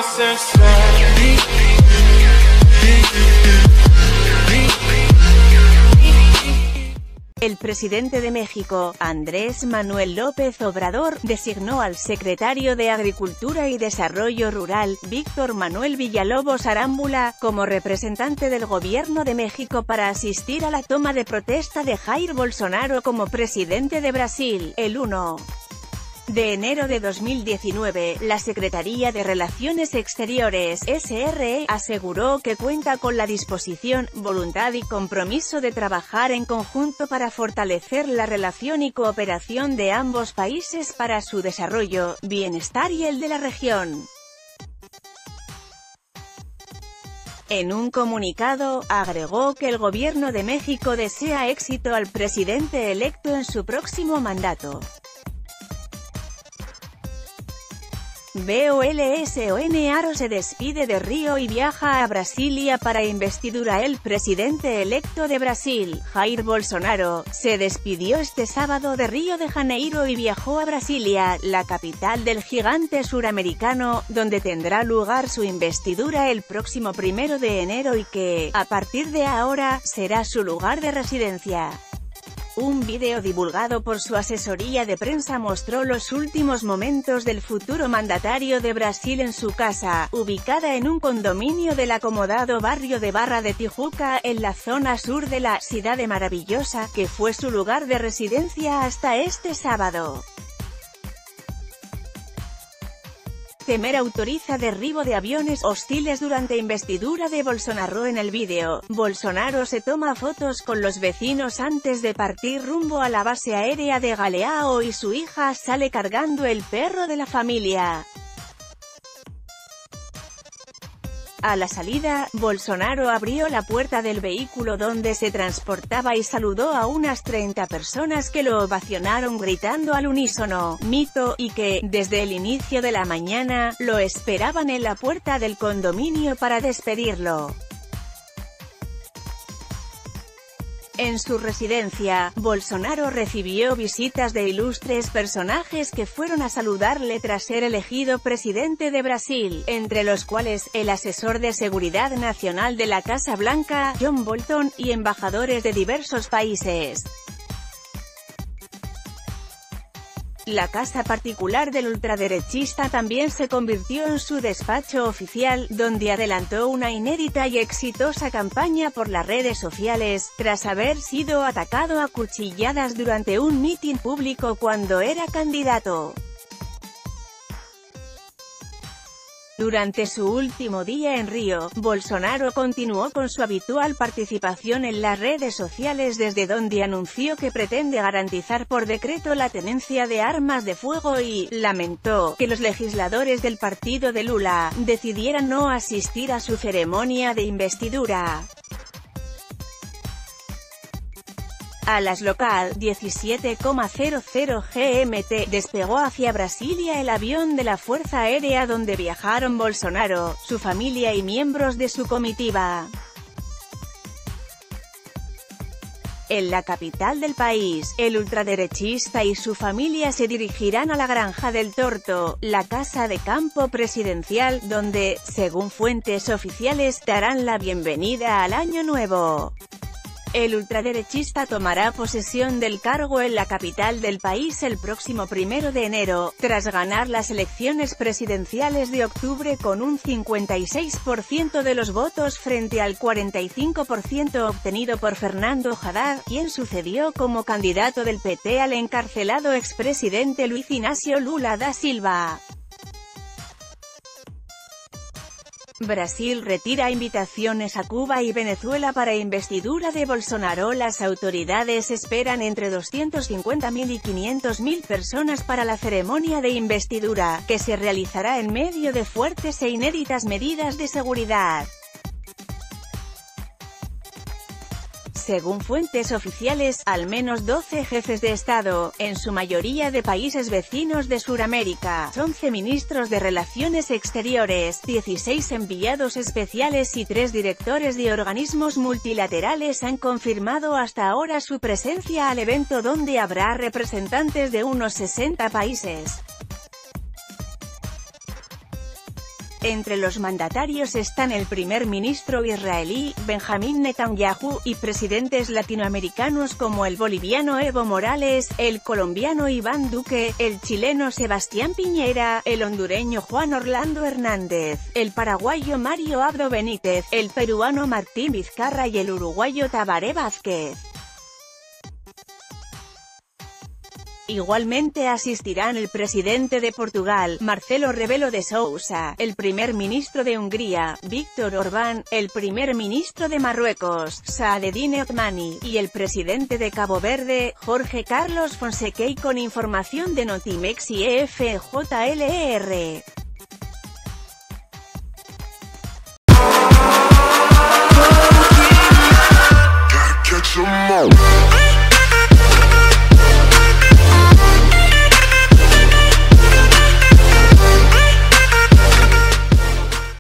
El presidente de México, Andrés Manuel López Obrador, designó al secretario de Agricultura y Desarrollo Rural, Víctor Manuel Villalobos Arámbula, como representante del gobierno de México para asistir a la toma de protesta de Jair Bolsonaro como presidente de Brasil, el 1 de enero de 2019, la Secretaría de Relaciones Exteriores, SRE, aseguró que cuenta con la disposición, voluntad y compromiso de trabajar en conjunto para fortalecer la relación y cooperación de ambos países para su desarrollo, bienestar y el de la región. En un comunicado, agregó que el gobierno de México desea éxito al presidente electo en su próximo mandato. Bolsonaro se despide de Río y viaja a Brasilia para investidura. El presidente electo de Brasil, Jair Bolsonaro, se despidió este sábado de Río de Janeiro y viajó a Brasilia, la capital del gigante suramericano, donde tendrá lugar su investidura el próximo 1 de enero y que, a partir de ahora, será su lugar de residencia. Un video divulgado por su asesoría de prensa mostró los últimos momentos del futuro mandatario de Brasil en su casa, ubicada en un condominio del acomodado barrio de Barra de Tijuca, en la zona sur de la Cidade Maravillosa, que fue su lugar de residencia hasta este sábado. Temer autoriza derribo de aviones hostiles durante investidura de Bolsonaro. En el vídeo, Bolsonaro se toma fotos con los vecinos antes de partir rumbo a la base aérea de Galeão y su hija sale cargando el perro de la familia. A la salida, Bolsonaro abrió la puerta del vehículo donde se transportaba y saludó a unas 30 personas que lo ovacionaron gritando al unísono, "Mito", y que, desde el inicio de la mañana, lo esperaban en la puerta del condominio para despedirlo. En su residencia, Bolsonaro recibió visitas de ilustres personajes que fueron a saludarle tras ser elegido presidente de Brasil, entre los cuales, el asesor de seguridad nacional de la Casa Blanca, John Bolton, y embajadores de diversos países. La casa particular del ultraderechista también se convirtió en su despacho oficial, donde adelantó una inédita y exitosa campaña por las redes sociales, tras haber sido atacado a cuchilladas durante un mitin público cuando era candidato. Durante su último día en Río, Bolsonaro continuó con su habitual participación en las redes sociales desde donde anunció que pretende garantizar por decreto la tenencia de armas de fuego y lamentó que los legisladores del partido de Lula decidieran no asistir a su ceremonia de investidura. A las local 17,00 GMT, despegó hacia Brasilia el avión de la Fuerza Aérea donde viajaron Bolsonaro, su familia y miembros de su comitiva. En la capital del país, el ultraderechista y su familia se dirigirán a la Granja del Torto, la casa de campo presidencial, donde, según fuentes oficiales, darán la bienvenida al Año Nuevo. El ultraderechista tomará posesión del cargo en la capital del país el próximo 1 de enero, tras ganar las elecciones presidenciales de octubre con un 56% de los votos frente al 45% obtenido por Fernando Haddad, quien sucedió como candidato del PT al encarcelado expresidente Luiz Inácio Lula da Silva. Brasil retira invitaciones a Cuba y Venezuela para investidura de Bolsonaro. Las autoridades esperan entre 250.000 y 500.000 personas para la ceremonia de investidura, que se realizará en medio de fuertes e inéditas medidas de seguridad. Según fuentes oficiales, al menos 12 jefes de Estado, en su mayoría de países vecinos de Suramérica, 11 ministros de Relaciones Exteriores, 16 enviados especiales y 3 directores de organismos multilaterales han confirmado hasta ahora su presencia al evento, donde habrá representantes de unos 60 países. Entre los mandatarios están el primer ministro israelí, Benjamín Netanyahu, y presidentes latinoamericanos como el boliviano Evo Morales, el colombiano Iván Duque, el chileno Sebastián Piñera, el hondureño Juan Orlando Hernández, el paraguayo Mario Abdo Benítez, el peruano Martín Vizcarra y el uruguayo Tabaré Vázquez. Igualmente asistirán el presidente de Portugal, Marcelo Rebelo de Sousa, el primer ministro de Hungría, Víctor Orbán, el primer ministro de Marruecos, Saadettin Othmani, y el presidente de Cabo Verde, Jorge Carlos Fonseca. Con información de Notimex y EFJLER.